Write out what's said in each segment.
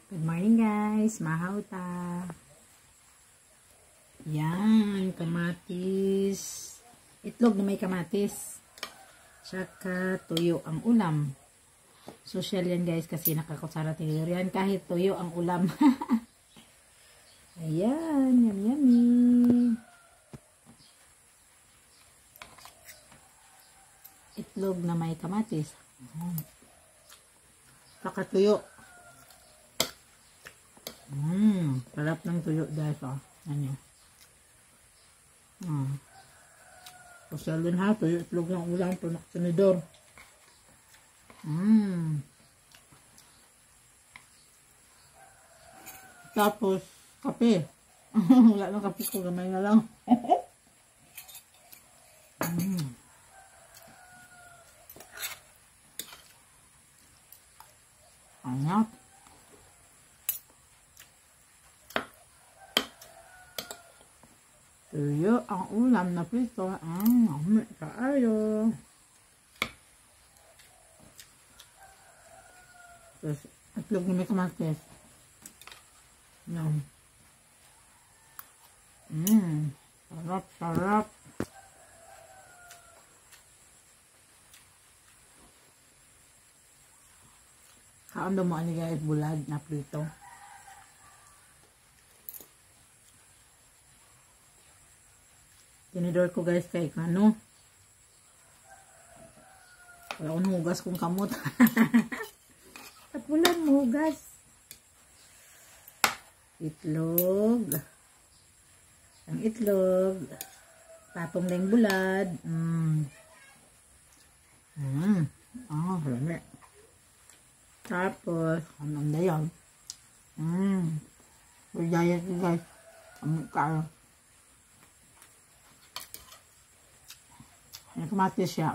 Good morning guys, mahaw ta. Yan, kamatis. Itlog na may kamatis. Tsaka tuyo ang ulam. Social yan guys kasi nakakutsara tayo yan kahit tuyo ang ulam. Ayan, yummy yummy. Itlog na may kamatis. Tsaka tuyo. Sarap ng tuyo guys, oh. Ano? Social din ha, tuyo, itlog ng ulam, tunak tinidor. Tapos, kape. Wala nang kape ko, gamay na lang. Anak. Tuyo ang ulam na prito. Mamit kaayo. Tapos, itlog na may kamatis. Yan. Sarap, sarap. Kaon mo ani guys, bulad na prito. Tinidor ko guys kay ano. Wala akong hugas kung kamot. Tapulan mo hugas. Itlog. Ang itlog. Patong na yung bulad. Rami. Tapos, anong na yun? Diet guys. Amik kayo. May kamatis siya.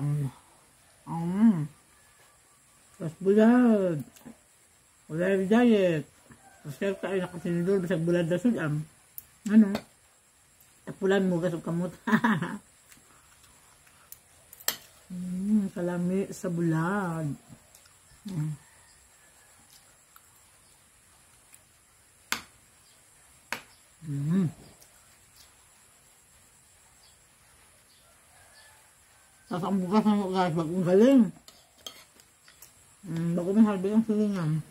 Tapos bulad. Wala yung diet. Tapos kaya tayo nakasinidor. Basag bulad na sudam. Ano? Tapulan mo gasog kamot. Kalami sa bulad. Tapos ang bukas na mo guys, bagong galing. Bago may halbi ang silingan.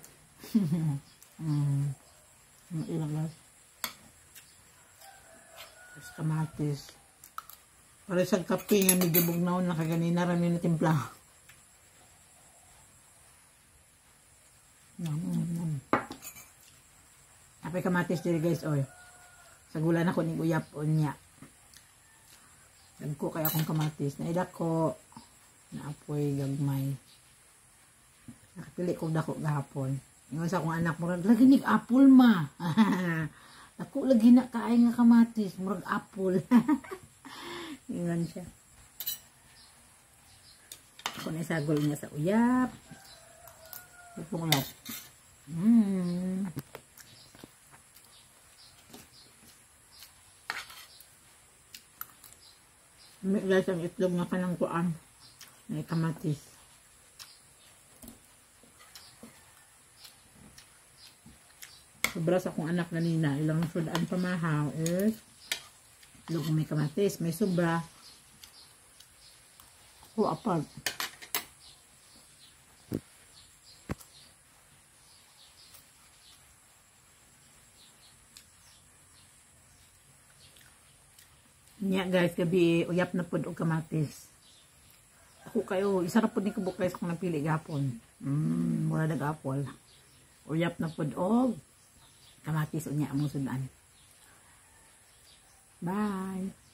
Ilang guys. Tapos kamatis. Para sa kape nga medyo bugnaw na kaganina rami na timpla. Apay kamatis diri guys, oy. Sa gula na ko ni uyap unya. Nagko kaya akong kamatis. Naidak ko na apoy gagmay. Nakapili ko dako gahapon. Ingon sa akong anak, murag lagi nig apple ma. Ako lagi na kaay nga kamatis, murag apple. Ingon siya. Ako na isagol niya sa uyap. Itong uyap. Guys, ang itlog nga kanang kuan. May kamatis. Sobra sa akong anak ganina. Ilang sudan pamahaw is itlog may kamatis. May sobra. Apag. Nya guys, gabi uyap na pud og kamatis. Ako kayo, isa ra pud ni kubok guys kung napili gapon. Mura dag apple. Uyap na pud og kamatis unya among sudan. Bye.